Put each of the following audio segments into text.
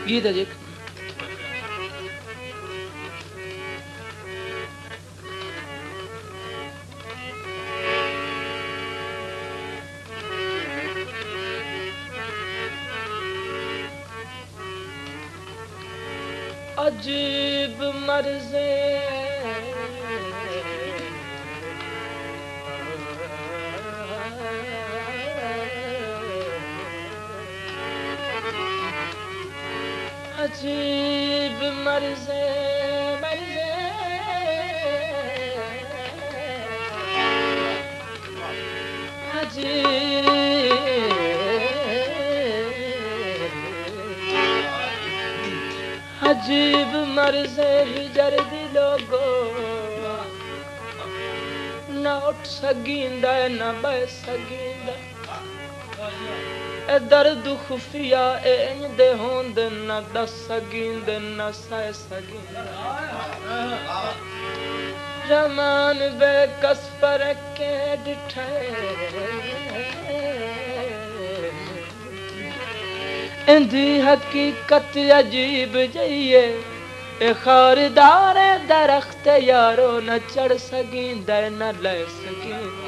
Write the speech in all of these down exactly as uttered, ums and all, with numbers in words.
गीत अजे अजीब मर्ज़े अजीब मर्ज़े मर्ज़े अजीब अजीब मर्ज़े हिजर दिलोगो न उठ सगींदा न बह सगींदा ए दर्द खुफिया ए दे होंद न दस सगींद न सह सगींद रमान बेकस पर के डिठे इंदी हकीकत अजीब जइए ए खारदार दरख्त यारो न चढ़ सगींद न ले सगींद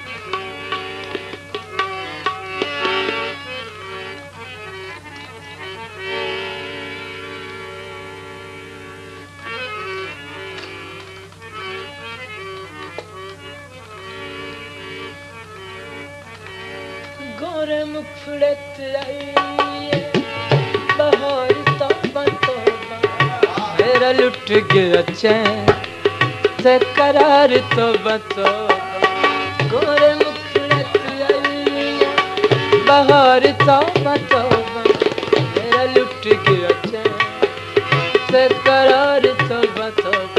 गोरे मुखड़त आइए बहार तौबा तौबा मेरा लुट गया चैन ते करार तौबा तौबा गोरे मुखड़त आइए बहार तौबा तौबा मेरा लुट गया चैन ते करार तौबा तौबा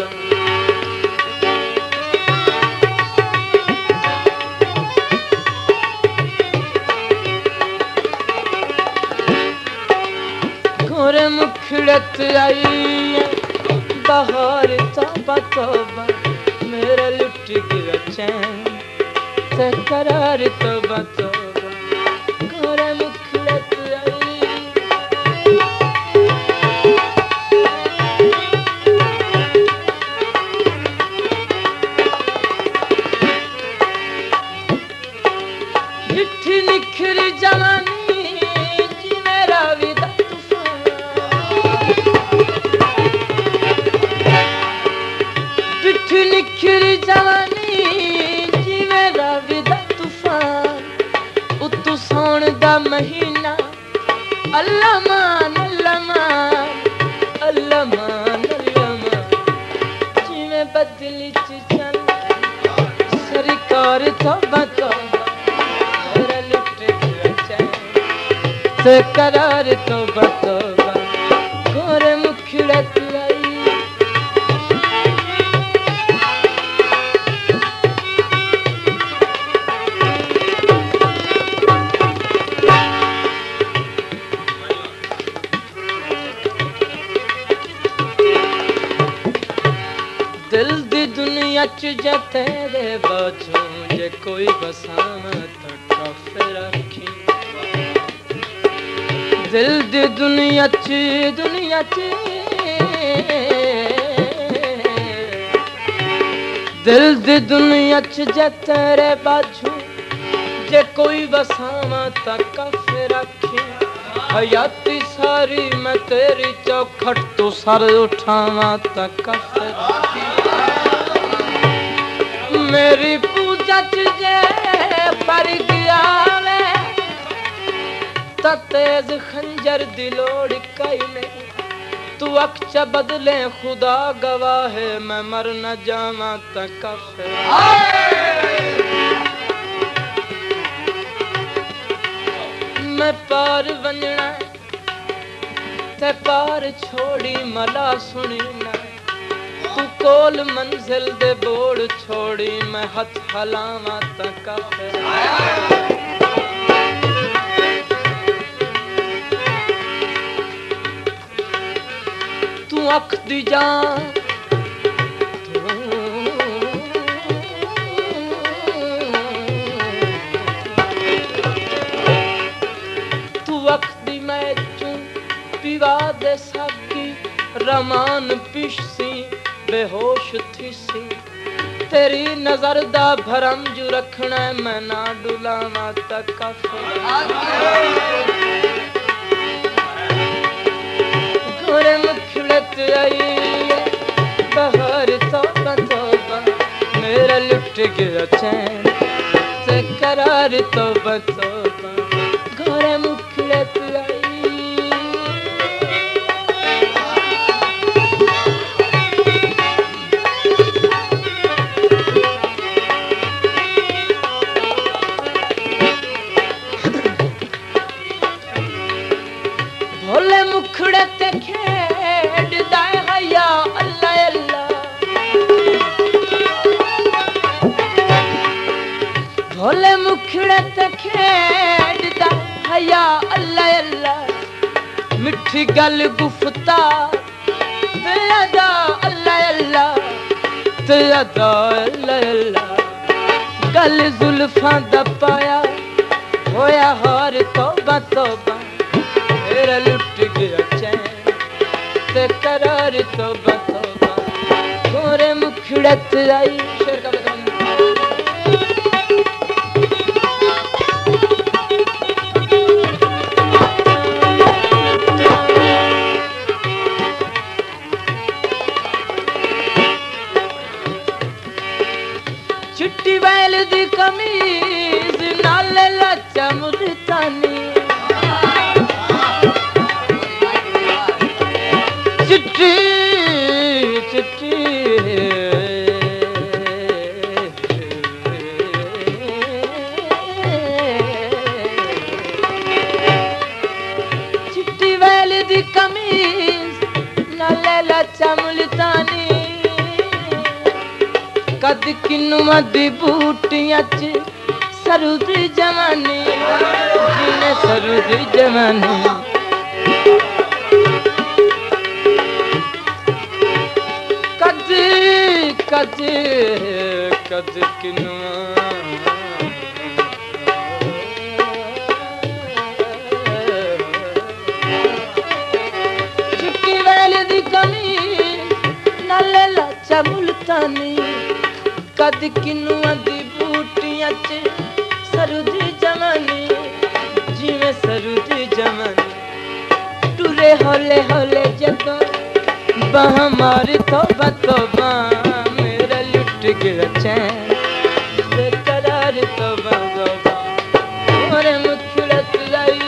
गोरे मुखड़त आई बहार तौबा तौबा मेरा लुट गया चैन ते करार तौबा तौबा गोरे मुखड़त आई मिठी निखरी जवानी जी मेरा विदा निखरी जवानी जी मेरा विदा तूफान उतू सौण दा महीना अल्लाह मान अल्लाह मान अल्लाह मान अल्लाह मान जिवें बदली च चल सरकार तौबा तौबा मेरा लुट गया चैन ते करार तौबा तौबा गोरे मुखड़त आई दिल दी दुनिया च जे तेरे बाजू जे कोई बसामत काफिर रखी दिल दी दुनिया च दुनिया च दिल दी दुनिया च जे तेरे बाजू जे कोई बसामत काफिर रखी हयाती सारी मैं तेरी चौखट तो सर उठावा तक काफिर मेरी पूजा तुझे पर गया वे तेज खंजर दिलोड़ कई नहीं तू अक्ष बदले खुदा गवाह है मैं मर न जावा तक मैं पार वंजना ते पार छोड़ी मला सुनी ना तू कोल मंजिल दे बोड़ छोड़ी मैं हथ हलावा तक तू अख दी जान तू अख दी मैं चू पीवा दे साकी रमान पिशी बेहोश थी सी तेरी नजर दा भरम जू रखना मैं ना डुलावा तक गोरे मुखड़त आई बहार तौबा तौबा मेरा लुट गया चैन ते करार तौबा तौबा गोरे मुखड़त आई भोले मुखड़े ते खेड़दा हया अल्लाह अल्लाह भोले मुखड़े ते खेड़दा हया अल्लाह अल्लाह मिठी गल गुफ्ता ते अदा अल्लाह अल्लाह ते अदा अल्लाह अल्लाह गल जुल्फां दा पाया होया हार तौबा तौबा मेरा लुट गया चैन ते करार तौबा तौबा गोरे मुखड़त आई शेर का बता चिट्टी बैल दी कमीज नाल लच्चा मुल्तानी चिट्टी चिट्टी चिट्टी बैल दी कमीज नाले लच्चा मुल्तानी कद किन्नुआ दी बूटियां च सरू दी जवानी जिने सरू दी जवानी कद कद कद किन्नुआ चिट्टी वैल दी कमी नाले लाचा मुल्तानी कद किन्नुआ दी बूटियां च सरू दी जवानी जिवें सरू दी जवानी टुरे हौले हौले जदों बाह मारी तौबा तौबा मेरा लुट गया चैन ते करार तौबा तौबा गोरे मुखड़त आई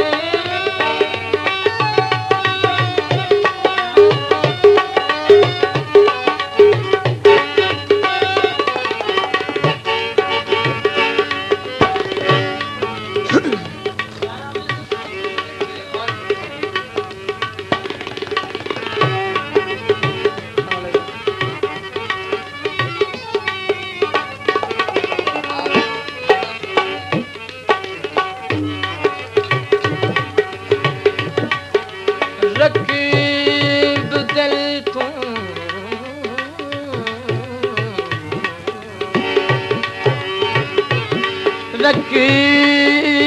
रकीब दिल तू रकीब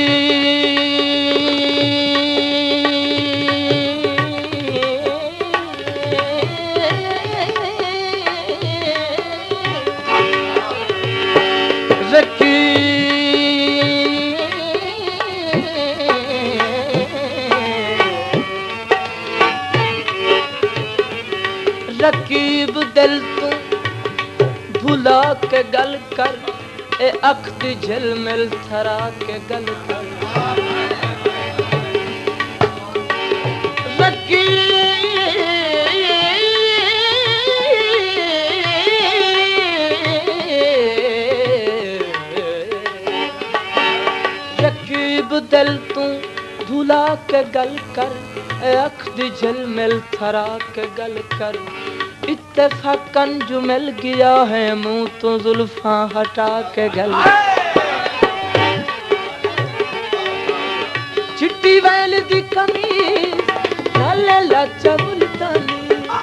रकीब दिल तू भुला के गल कर ए अख दी झिलमिल थरा के गल कर रकीब दिल तू भुला के गल कर ए अख दी झिलमिल थरा के गल कर इत्तेफाकन जो मिल गया है मुंह तो जुल्फां हटा के गल चिट्टी वैल दी कमीज नाले लाचा मुल्तानी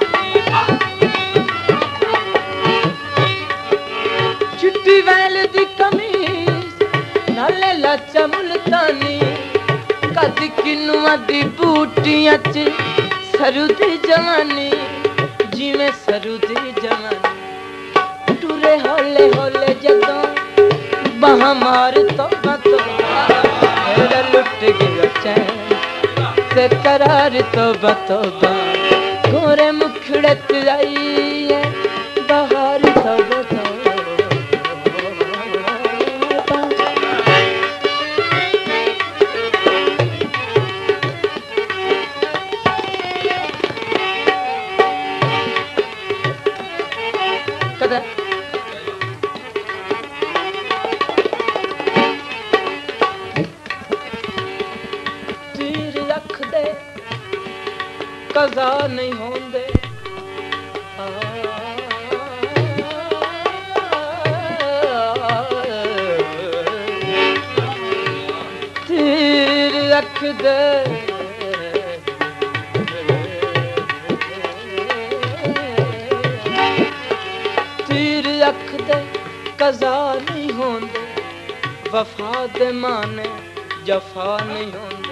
चिट्टी वैल दी कमीज नाले लाचा मुल्तानी कद किनुआ दी बूटियां च सरू दी जवानी जिवें सरू दी जवानी टुरे हौले हौले जदों बाहां मार तौबा तौबा मेरा लुट गया चैन ते करार तौबा तौबा गोरे मुखड़े ते आई है बहार तौबा तौबा तीर रख दे कज़ा नहीं होंदे तीर रख दे तीर रख दे कज़ा नहीं होंदे वफा दे माने जफा नहीं होंदे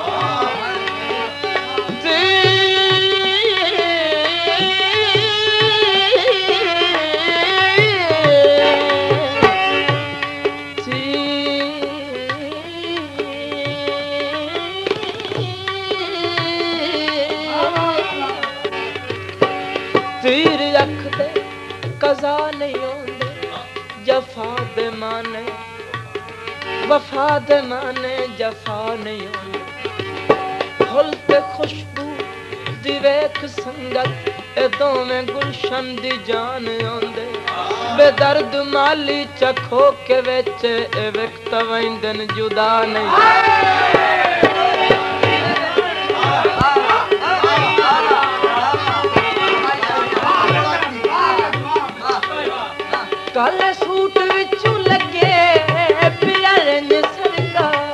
तीर रख दे कज़ा नहीं होंदे जफा दे माने वफा दे माने जफा नहीं होंदे फुल ते खुशबू दी वेख संगत ए दोवें गुलशन दी जान आंदे बेदर्द माली चखो के विच ए वक्त वैंदन जुदा नहीं काले सूट विचों लगे प्यारे सरकार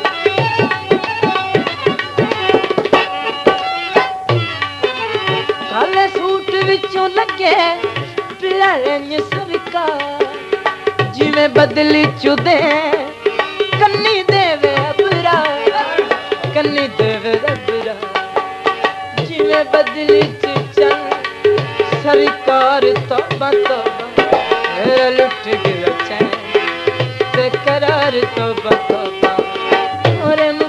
काले सूट विचों लगे प्यारे सरकार जिवें बदली चुदे कन्नी देवे अबरा कन्नी देवे अबरा जिवें बदली च चल सरकार तौबा तौबा मेरा लुट गया चैन ते करार तौबा तौबा और